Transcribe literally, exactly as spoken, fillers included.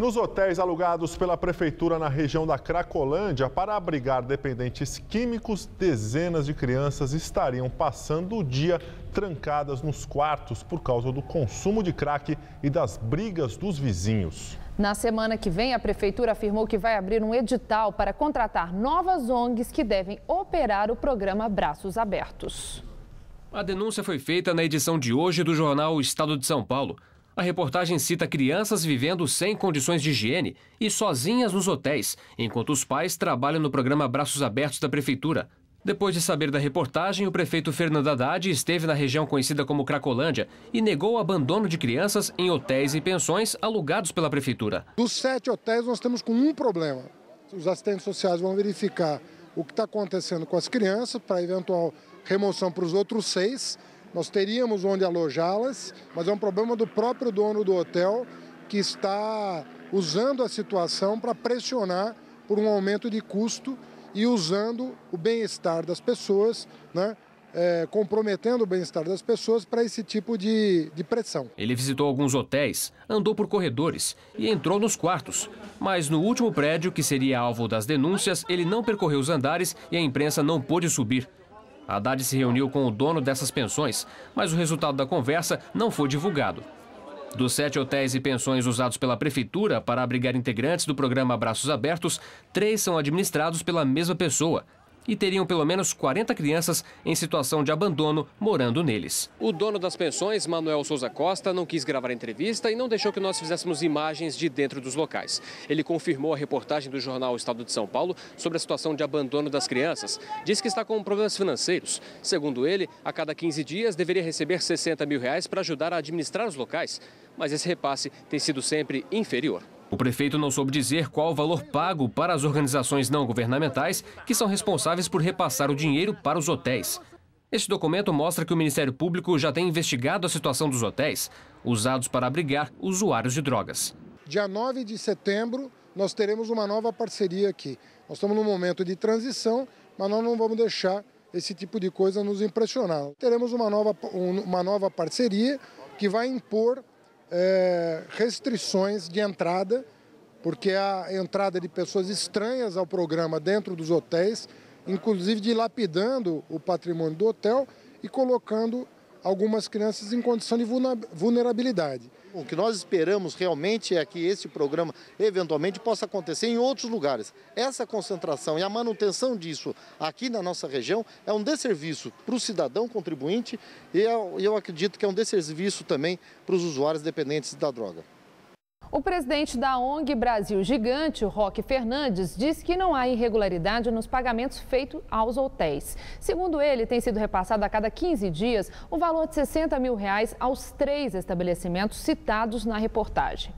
Nos hotéis alugados pela Prefeitura na região da Cracolândia para abrigar dependentes químicos, dezenas de crianças estariam passando o dia trancadas nos quartos por causa do consumo de crack e das brigas dos vizinhos. Na semana que vem, a Prefeitura afirmou que vai abrir um edital para contratar novas O N Gs que devem operar o programa Braços Abertos. A denúncia foi feita na edição de hoje do jornal O Estado de São Paulo. A reportagem cita crianças vivendo sem condições de higiene e sozinhas nos hotéis, enquanto os pais trabalham no programa Braços Abertos da Prefeitura. Depois de saber da reportagem, o prefeito Fernando Haddad esteve na região conhecida como Cracolândia e negou o abandono de crianças em hotéis e pensões alugados pela Prefeitura. Dos sete hotéis, nós temos com um problema. Os assistentes sociais vão verificar o que está acontecendo com as crianças para eventual remoção para os outros seis. Nós teríamos onde alojá-las, mas é um problema do próprio dono do hotel que está usando a situação para pressionar por um aumento de custo e usando o bem-estar das pessoas, né, é, comprometendo o bem-estar das pessoas para esse tipo de, de pressão. Ele visitou alguns hotéis, andou por corredores e entrou nos quartos. Mas no último prédio, que seria alvo das denúncias, ele não percorreu os andares e a imprensa não pôde subir. Haddad se reuniu com o dono dessas pensões, mas o resultado da conversa não foi divulgado. Dos sete hotéis e pensões usados pela Prefeitura para abrigar integrantes do programa Braços Abertos, três são administrados pela mesma pessoa e teriam pelo menos quarenta crianças em situação de abandono morando neles. O dono das pensões, Manuel Souza Costa, não quis gravar a entrevista e não deixou que nós fizéssemos imagens de dentro dos locais. Ele confirmou a reportagem do jornal O Estado de São Paulo sobre a situação de abandono das crianças. Disse que está com problemas financeiros. Segundo ele, a cada quinze dias deveria receber sessenta mil reais para ajudar a administrar os locais, mas esse repasse tem sido sempre inferior. O prefeito não soube dizer qual o valor pago para as organizações não governamentais que são responsáveis por repassar o dinheiro para os hotéis. Este documento mostra que o Ministério Público já tem investigado a situação dos hotéis usados para abrigar usuários de drogas. Dia nove de setembro, nós teremos uma nova parceria aqui. Nós estamos num momento de transição, mas nós não vamos deixar esse tipo de coisa nos impressionar. Teremos uma nova, uma nova parceria que vai impor É, restrições de entrada, porque há entrada de pessoas estranhas ao programa dentro dos hotéis, inclusive dilapidando o patrimônio do hotel e colocando algumas crianças em condição de vulnerabilidade. O que nós esperamos realmente é que esse programa eventualmente possa acontecer em outros lugares. Essa concentração e a manutenção disso aqui na nossa região é um desserviço para o cidadão contribuinte e eu, eu acredito que é um desserviço também para os usuários dependentes da droga. O presidente da O N G Brasil Gigante, Roque Fernandes, diz que não há irregularidade nos pagamentos feitos aos hotéis. Segundo ele, tem sido repassado a cada quinze dias o valor de sessenta mil reais aos três estabelecimentos citados na reportagem.